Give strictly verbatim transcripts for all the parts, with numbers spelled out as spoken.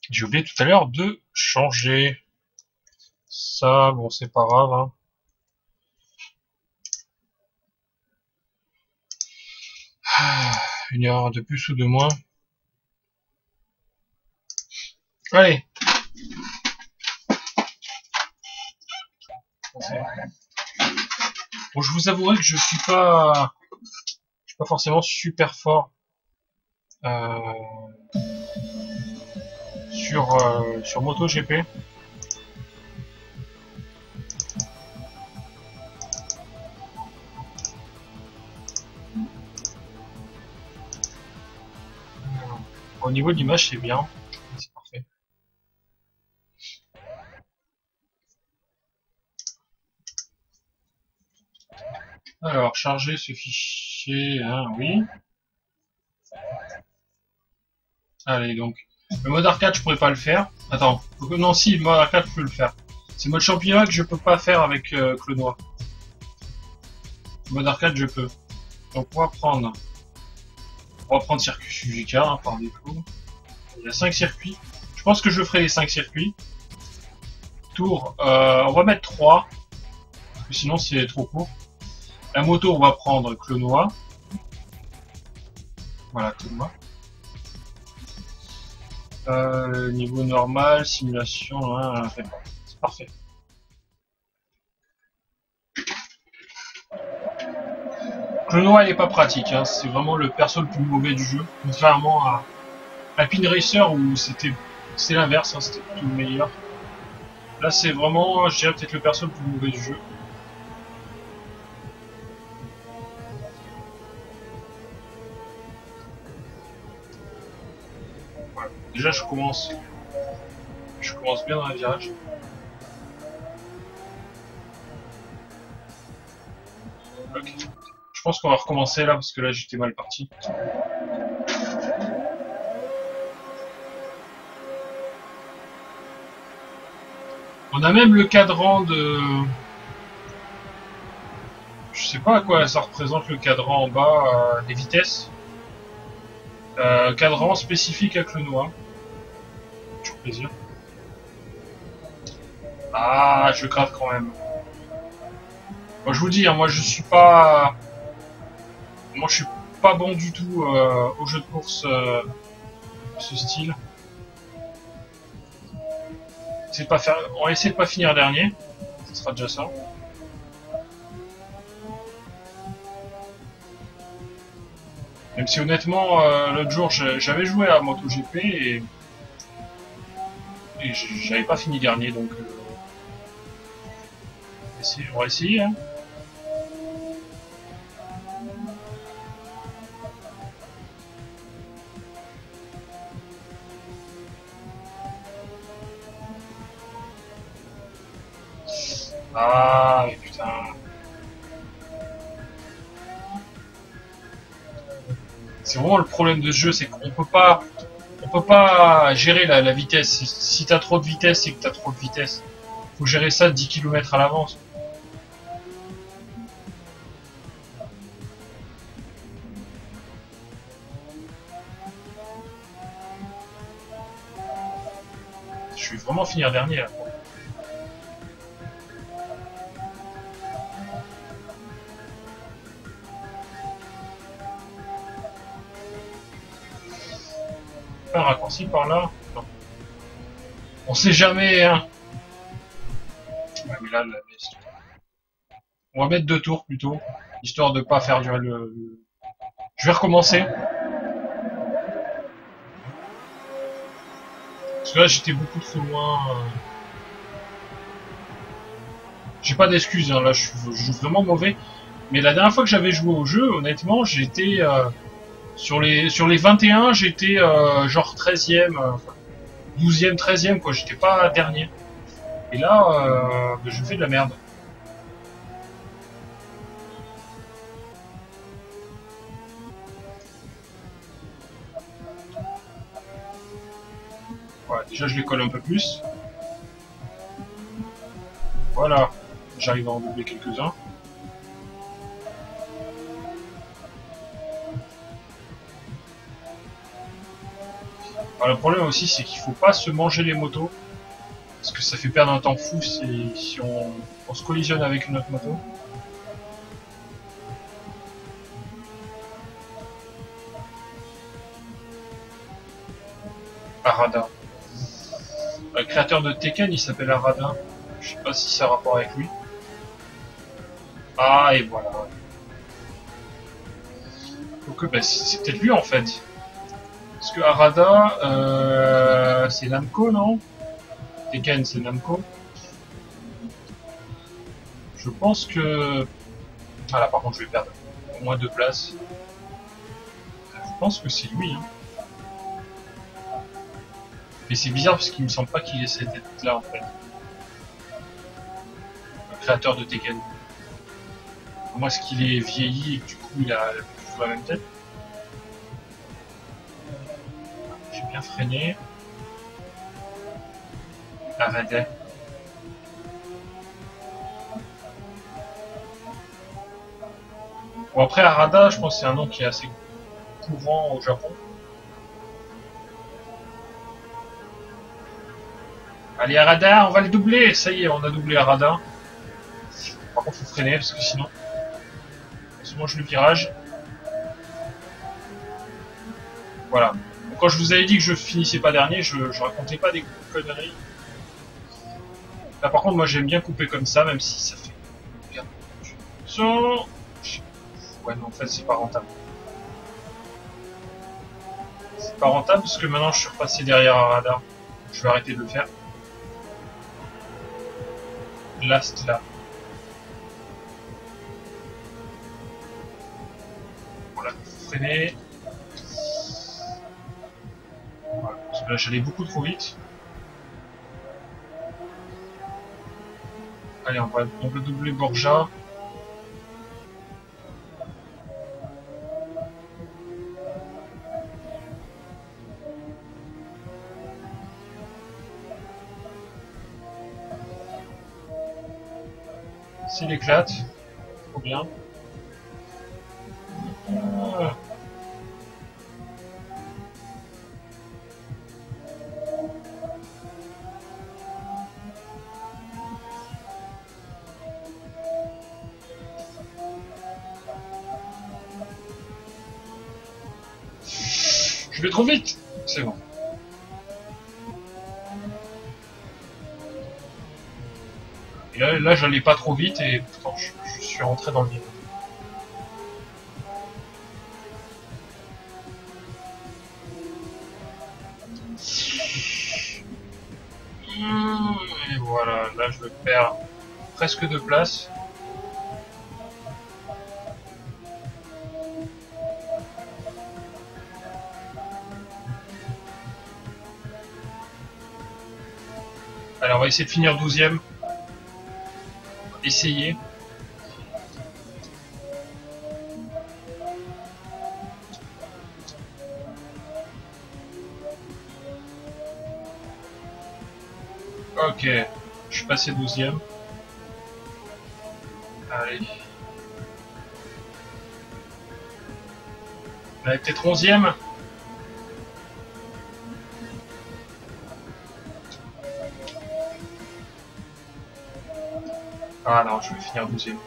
J'ai oublié tout à l'heure de changer. Ça, bon, c'est pas grave, hein. Une heure de plus ou de moins. Allez. Bon, je vous avouerai que je suis pas, je suis pas forcément super fort euh, sur euh, sur MotoGP. Au niveau de l'image, c'est bien, c'est parfait. Alors, charger ce fichier, hein, oui. Allez, donc, le mode arcade, je pourrais pas le faire. Attends, non, si, le mode arcade, je peux le faire. C'est mode championnat que je peux pas faire avec euh, Clonois. Le mode arcade, je peux. Donc, on va prendre, on va prendre circuit Suzuka, hein, par défaut. Il y a cinq circuits. Je pense que je ferai les cinq circuits. Tour, euh, on va mettre trois, parce que sinon c'est trop court. La moto, on va prendre Clonois. Voilà, Clonois. Euh, niveau normal, simulation, hein, c'est parfait. Clonois, il est pas pratique, hein, c'est vraiment le perso le plus mauvais du jeu, contrairement à, à Pin Racer où c'était c'est l'inverse, hein, c'était plutôt le meilleur. Là, c'est vraiment, je dirais peut-être le perso le plus mauvais du jeu. Voilà. Déjà, je commence, je commence bien dans le virage. Ok. Je pense qu'on va recommencer là parce que là j'étais mal parti. On a même le cadran de... Je sais pas à quoi ça représente le cadran en bas, euh, des vitesses. Euh, cadran spécifique à Clonois. Toujours plaisir. Ah, je gratte quand même. Moi je vous dis, hein, moi je suis pas... Moi je suis pas bon du tout euh, au jeu de course euh, ce style. C'est pas faire... On va essayer de pas finir dernier. Ce sera déjà ça. Même si honnêtement, euh, l'autre jour j'avais joué à MotoGP et, et j'avais pas fini dernier, donc euh, on va essayer. Hein. Ah mais putain. C'est vraiment le problème de ce jeu, c'est qu'on peut pas, on peut pas gérer la, la vitesse. Si, si t'as trop de vitesse, c'est que t'as trop de vitesse. Faut gérer ça dix kilomètres à l'avance. Je vais vraiment finir dernier là. Un raccourci par là. Non. On sait jamais, hein. Ouais, mais là, la baisse. On va mettre deux tours plutôt, histoire de pas faire durer le. le... Je vais recommencer. Parce que là, j'étais beaucoup trop loin. J'ai pas d'excuses, hein. Là, je suis, je suis vraiment mauvais. Mais la dernière fois que j'avais joué au jeu, honnêtement, j'étais euh, sur les sur les vingt et un, j'étais euh, genre treizième, euh, douzième, treizième quoi. J'étais pas dernier. Et là, euh, je fais de la merde. Voilà, déjà je les colle un peu plus. Voilà, j'arrive à en doubler quelques-uns. Alors, le problème aussi, c'est qu'il faut pas se manger les motos. Parce que ça fait perdre un temps fou si, si on, on se collisionne avec une autre moto. Arada. Le créateur de Tekken, il s'appelle Arada. Je sais pas si ça a rapport avec lui. Ah, et voilà. Donc, bah, c'est peut-être lui en fait. Parce que Arada, euh, c'est Namco, non? Tekken, c'est Namco. Je pense que... Ah là, par contre, je vais perdre au moins deux places. Je pense que c'est lui. Hein. Mais c'est bizarre parce qu'il me semble pas qu'il ait cette tête-là en fait. Le créateur de Tekken. Moi, est-ce qu'il est vieilli et que du coup il a toujours la même tête? J'ai bien freiné. Arrêtez. Bon, après Arada, je pense que c'est un nom qui est assez courant au Japon. Allez Arada, on va le doubler. Ça y est, on a doublé Arada. Par contre, il faut freiner parce que sinon, sinon je le virage. Voilà. Donc, quand je vous avais dit que je finissais pas dernier, je, je racontais pas des conneries. Là, par contre, moi, j'aime bien couper comme ça, même si ça fait. Regarde. Ouais, mais en fait, c'est pas rentable. C'est pas rentable parce que maintenant, je suis repassé derrière un radar. Je vais arrêter de le faire. Last là. Voilà, freiner. Voilà, parce que là, j'allais beaucoup trop vite. Allez, on va, on va doubler Borja. S'il éclate, trop bien. Ah. Je vais trop vite. C'est bon. Et là, là j'allais pas trop vite et pourtant je, je suis rentré dans le vide. Et voilà, là je perds presque deux places. Allez, on va essayer de finir douzième. Essayer. Ok, je suis passé douzième. Allez. Allez, peut-être onzième. Ah non, je vais finir douzième.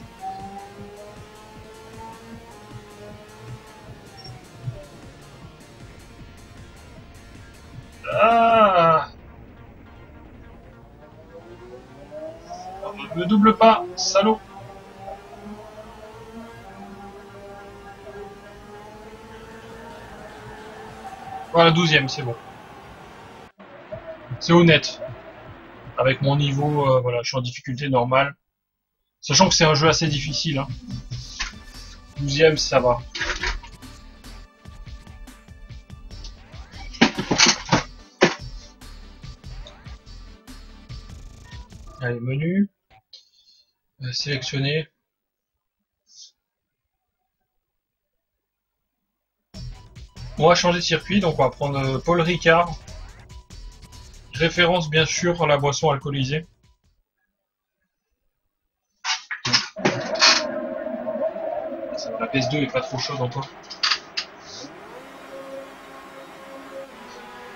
Ah, ne me double pas, salaud. Voilà, douzième, c'est bon. C'est honnête. Avec mon niveau, euh, voilà, je suis en difficulté normale. Sachant que c'est un jeu assez difficile. Hein. douzième, ça va. Allez, menu. Euh, sélectionner. On va changer de circuit, donc on va prendre euh, Paul Ricard. Référence bien sûr à la boisson alcoolisée. La P S deux est pas trop chaude encore.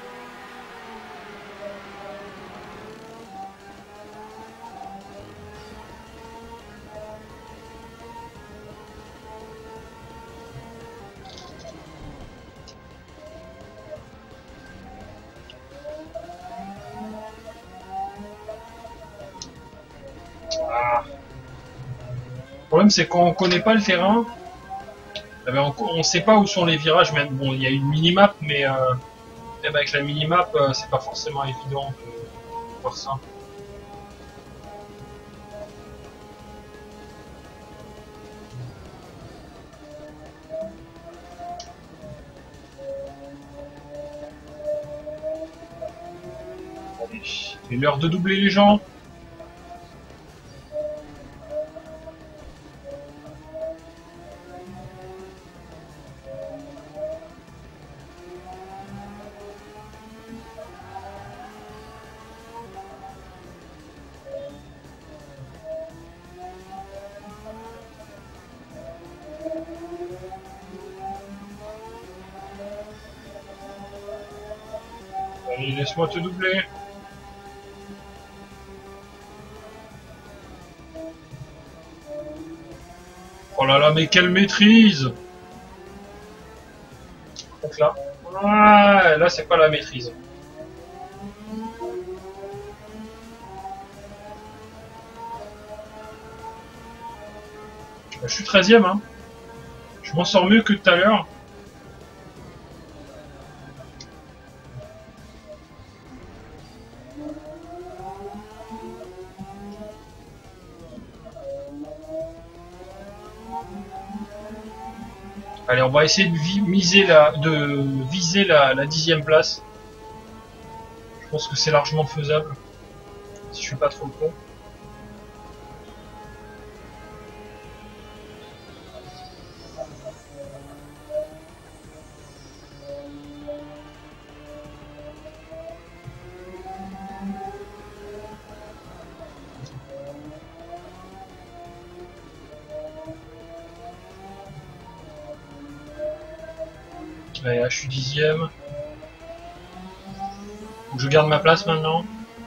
problème, c'est qu'on connaît pas le terrain. Eh ben, on ne sait pas où sont les virages. Même bon, il y a une minimap, mais euh, eh ben, avec la minimap, euh, c'est pas forcément évident de voir ça. Allez, c'est l'heure de doubler les gens. Allez, laisse-moi te doubler. Oh là là, mais quelle maîtrise! Donc là, ah, là c'est pas la maîtrise. Je suis treizième, hein. Je m'en sors mieux que tout à l'heure. Allez, on va essayer de vi miser la, de viser la, la dixième place. Je pense que c'est largement faisable, si je suis pas trop con. Allez, là, je suis dixième. Donc, je garde ma place maintenant.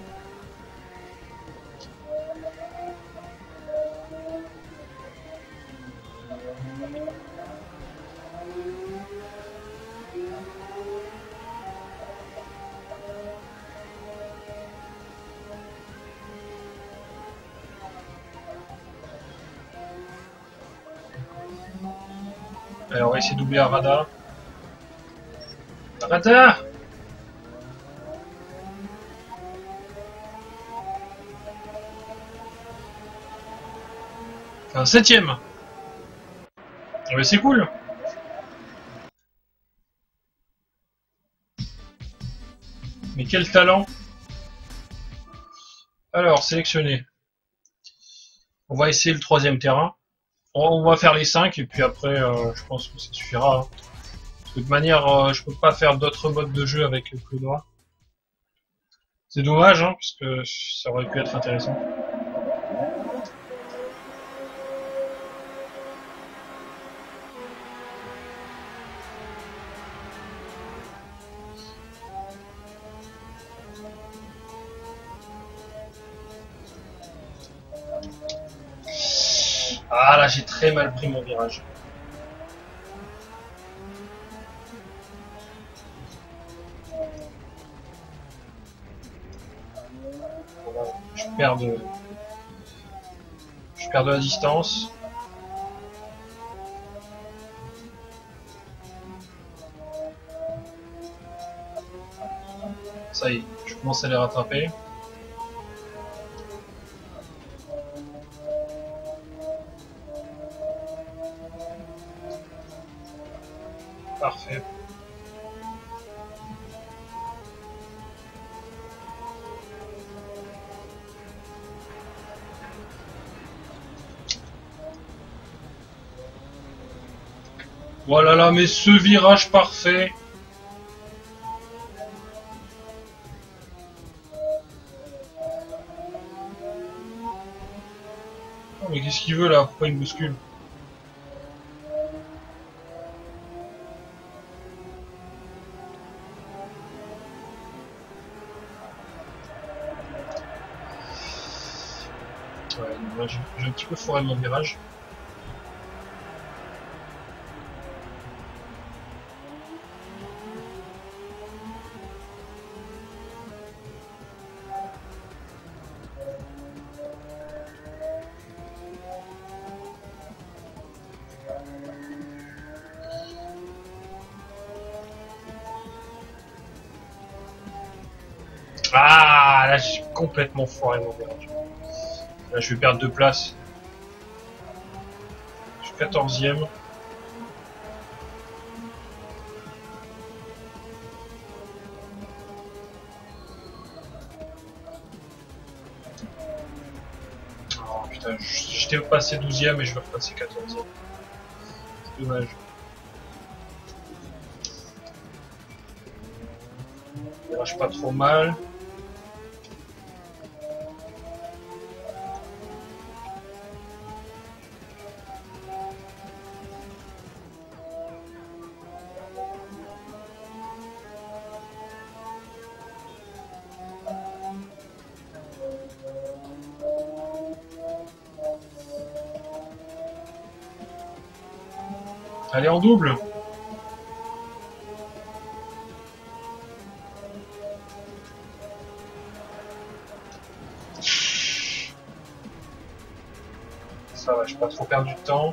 Allez, on va essayer de doubler Arada. Arada! Un septième. Ah bah c'est cool. Mais quel talent. Alors, sélectionner. On va essayer le troisième terrain. On va faire les cinq et puis après, euh, je pense que ça suffira. Hein. Parce que de toute manière, euh, je peux pas faire d'autres modes de jeu avec le Clonois. C'est dommage, hein, parce que ça aurait pu être intéressant. Ah là, j'ai très mal pris mon virage. Je perds de... Je perds de la distance. Ça y est, je commence à les rattraper. Parfait. Voilà là, mais ce virage parfait. Oh, mais qu'est-ce qu'il veut là? Pourquoi il me bouscule? Ouais, j'ai un petit peu foiré mon virage. Ah, là, j'ai complètement foiré mon virage. Là, je vais perdre deux places. Je suis quatorzième. Oh putain, j'étais passé douzième et je vais repasser quatorzième. C'est dommage. Virage pas trop mal. Allez, en double. Ça va, je n'ai pas trop perdu de temps.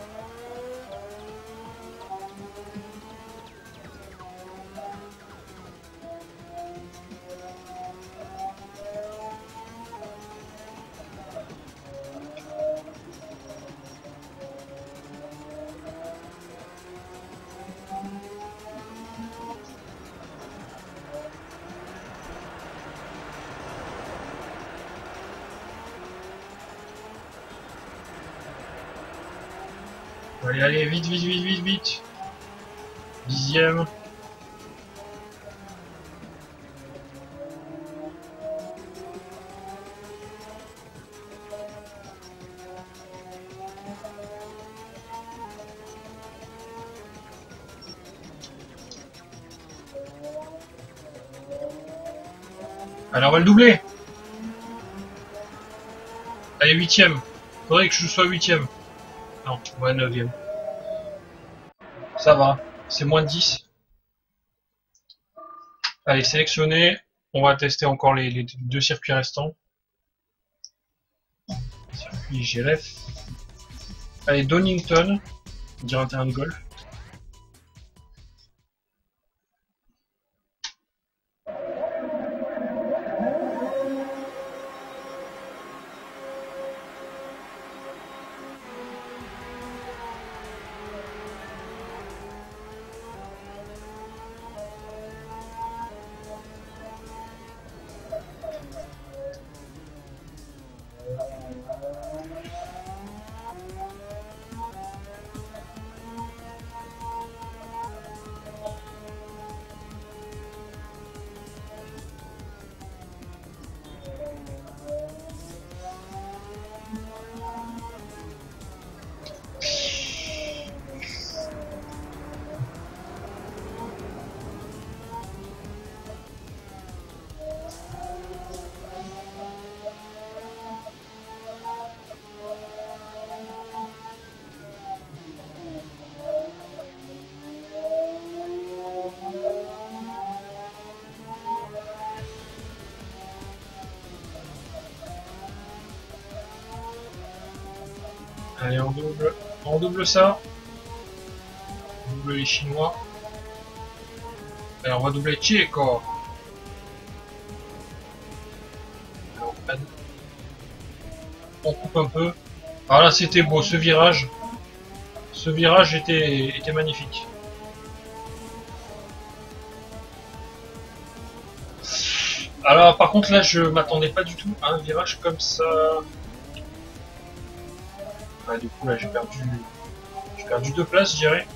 Allez, allez, vite, vite, vite, vite, vite. Dixième. Allez, on va le doubler. Allez, huitième. Faudrait que je sois huitième. Non, ouais, neuvième. Ça va, c'est moins dix. Allez, sélectionner. On va tester encore les, les deux circuits restants. Circuit G L F. Allez, Donington. On dirait un terrain de golf. Allez, on double, on double ça. On double les Chinois. Allez, on va doubler Tchèque. On coupe un peu. Ah là, c'était beau, ce virage. Ce virage était, était magnifique. Alors, par contre, là, je m'attendais pas du tout à un virage comme ça. Ah, du coup, là, j'ai perdu, j'ai perdu deux places, je dirais.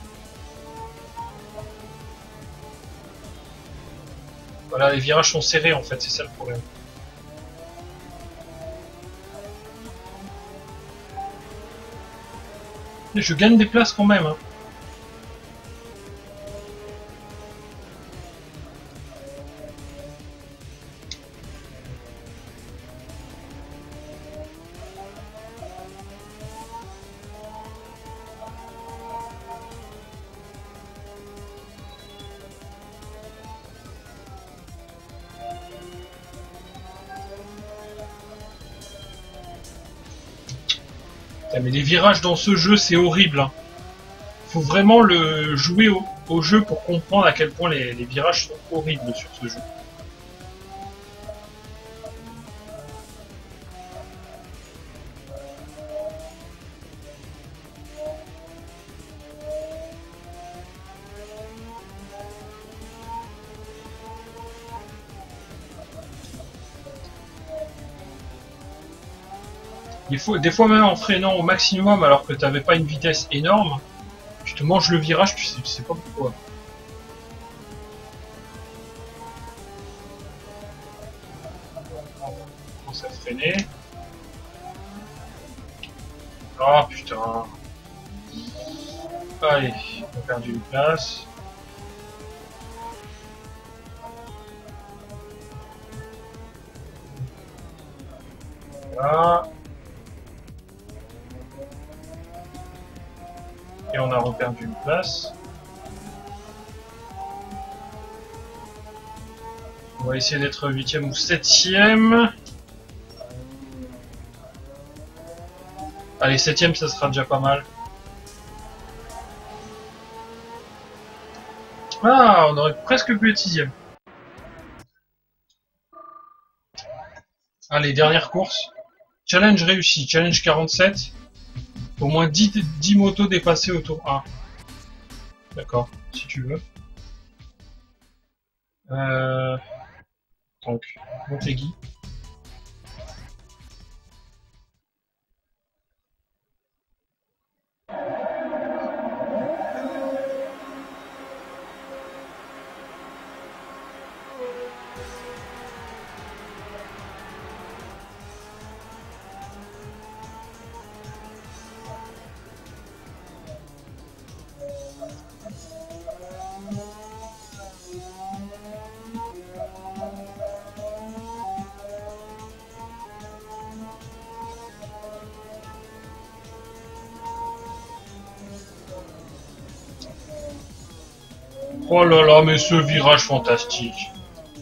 Voilà, les virages sont serrés, en fait, c'est ça le problème. Mais je gagne des places quand même, hein. Mais les virages dans ce jeu, c'est horrible. Hein. Faut vraiment le jouer au, au jeu pour comprendre à quel point les, les virages sont horribles sur ce jeu. Des fois, des fois même en freinant au maximum alors que t'avais pas une vitesse énorme, tu te manges le virage, tu sais, tu sais pas pourquoi. On commence à freiner. Oh putain. Allez, on a perdu une place. Voilà. Et on a reperdu une place. On va essayer d'être huitième ou septième. Allez, septième, ça sera déjà pas mal. Ah, on aurait presque pu être sixième. Allez, dernière course. Challenge réussi. Challenge quarante-sept. Au moins dix, dix motos dépassées au tour un. D'accord, si tu veux. Euh... Donc, Montégui. Oh là là, mais ce virage fantastique.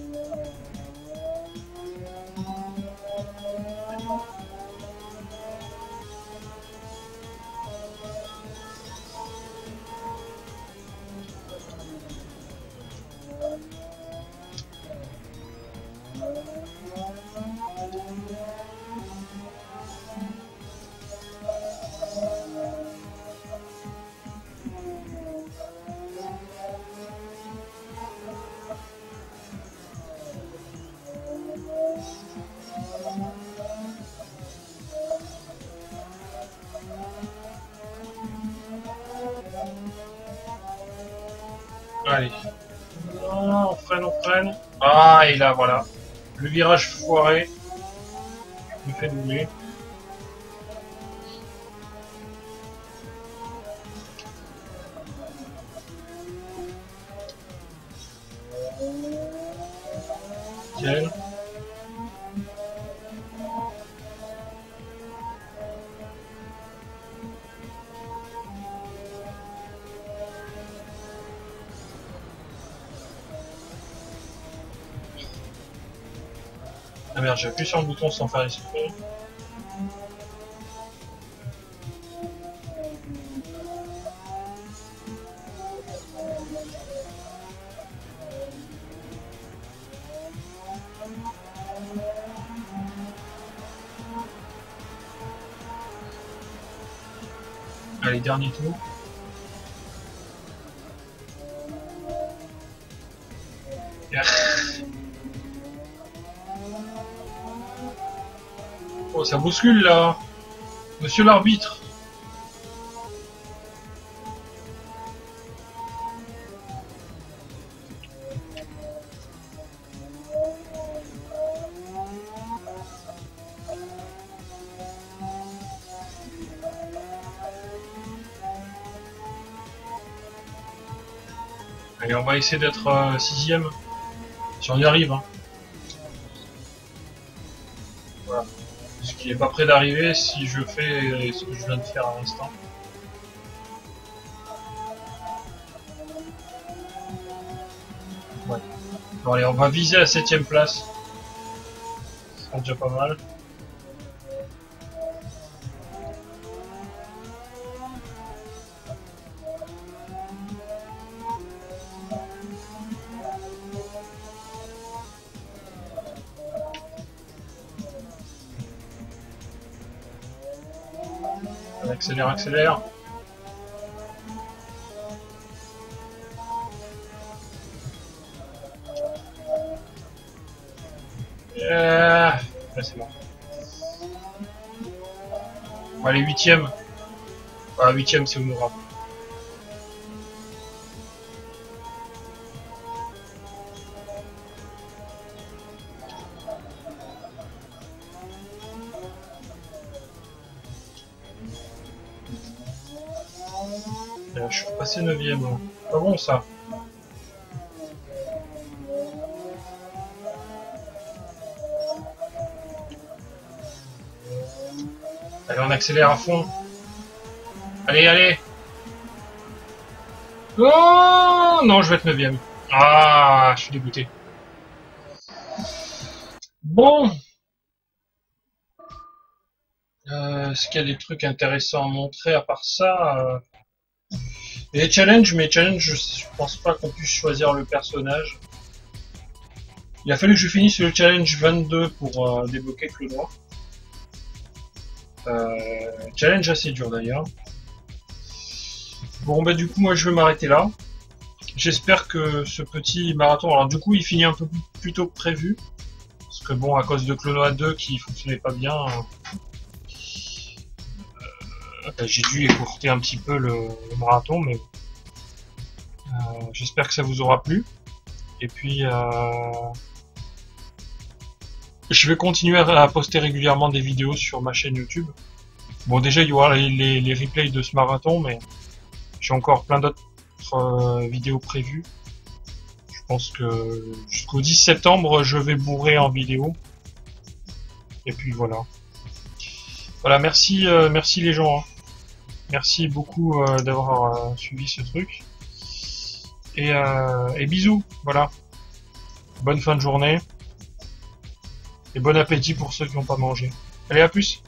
Allez. Non, on freine, on freine. Ah, et là, voilà. Le virage foiré. Je me fais doubler. Nickel. Ah merde, j'ai appuyé sur le bouton sans faire exprès. Allez, dernier tour. Oh, ça bouscule là. Monsieur l'arbitre. Allez, on va essayer d'être euh, sixième. Si on y arrive. Hein. Voilà. Ce qui est pas près d'arriver si je fais ce que je viens de faire à l'instant. Ouais. Bon, allez, on va viser la septième place. Ce sera déjà pas mal. Accélère, accélère. Euh... Là, c'est bon. Allez, huitième. Ah, huitième, c'est honorable. Je suis passé neuvième. Pas bon ça. Allez, on accélère à fond. Allez, allez. Oh non, je vais être neuvième. Ah, je suis dégoûté. Bon. Euh, Est-ce qu'il y a des trucs intéressants à montrer à part ça euh... Et les challenges, mais challenges, je, je pense pas qu'on puisse choisir le personnage. Il a fallu que je finisse le challenge vingt-deux pour euh, débloquer le noir. Euh, challenge assez dur d'ailleurs. Bon bah du coup moi je vais m'arrêter là. J'espère que ce petit marathon, alors du coup il finit un peu plus tôt que prévu. Parce que bon, à cause de Clonoa deux qui fonctionnait pas bien, euh, bah, j'ai dû écourter un petit peu le, le marathon, mais euh, j'espère que ça vous aura plu. Et puis euh, je vais continuer à poster régulièrement des vidéos sur ma chaîne YouTube. Bon déjà il y aura les, les, les replays de ce marathon, mais j'ai encore plein d'autres euh, vidéos prévues. Je pense que jusqu'au dix septembre, je vais bourrer en vidéo. Et puis voilà. Voilà, merci, euh, merci les gens. Hein. Merci beaucoup euh, d'avoir euh, suivi ce truc. Et, euh, et bisous. Voilà. Bonne fin de journée. Et bon appétit pour ceux qui n'ont pas mangé. Allez, à plus.